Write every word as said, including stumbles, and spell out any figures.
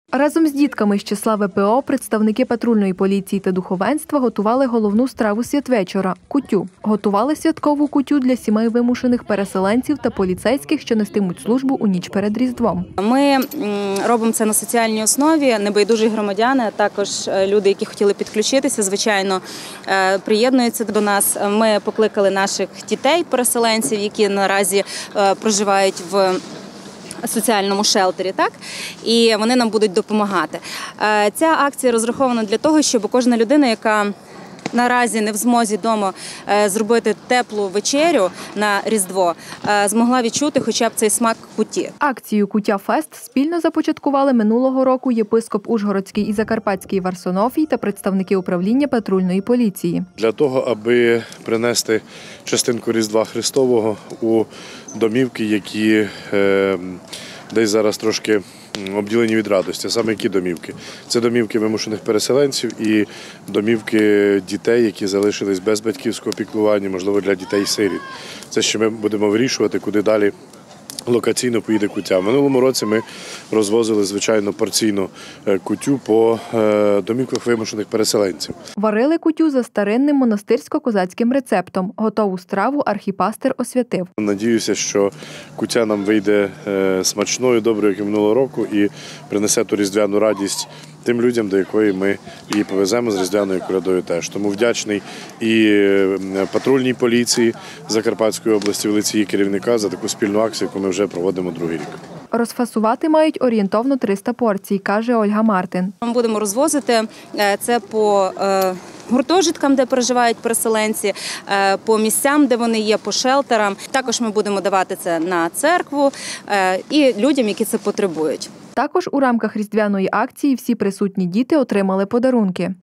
Разом з дітками з числа ве пе о представники патрульної поліції та духовенства готували головну страву святвечора – кутю. Готували святкову кутю для сімей вимушених переселенців та поліцейських, що нестимуть службу у ніч перед Різдвом. Ми робимо це на соціальній основі. Небайдужі громадяни, а також люди, які хотіли підключитися, звичайно, приєднуються до нас. Ми покликали наших дітей-переселенців, які наразі проживають в соціальному шелтері, так? І вони нам будуть допомагати. Ця акція розрахована для того, щоб кожна людина, яка наразі не в змозі вдома зробити теплу вечерю на Різдво, змогла відчути хоча б цей смак куті. Акцію «Куття-фест» спільно започаткували минулого року єпископ Ужгородський і Закарпатський Варсонофій та представники управління патрульної поліції. Для того, аби принести частинку Різдва Христового у домівки, які е, десь зараз трошки обділені від радості. Саме які домівки? Це домівки вимушених переселенців і домівки дітей, які залишились без батьківського піклування, можливо, для дітей-сиріт. Це ще ми будемо вирішувати, куди далі локаційно поїде куття. В минулому році ми розвозили, звичайно, порційну кутю по домівках вимушених переселенців. Варили кутю за старинним монастирсько-козацьким рецептом. Готову страву архіпастер освятив. Надіюся, що кутя нам вийде смачною, доброю, як і минулого року, і принесе ту різдвяну радість тим людям, до якої ми її повеземо з різдвяною колядою теж. Тому вдячний і патрульній поліції Закарпатської області, в лиці її керівника, за таку спільну акцію, яку ми вже проводимо другий рік. Розфасувати мають орієнтовно триста порцій, каже Ольга Мартин. Ми будемо розвозити це по гуртожиткам, де проживають переселенці, по місцям, де вони є, по шелтерам. Також ми будемо давати це на церкву і людям, які це потребують. Також у рамках різдвяної акції всі присутні діти отримали подарунки.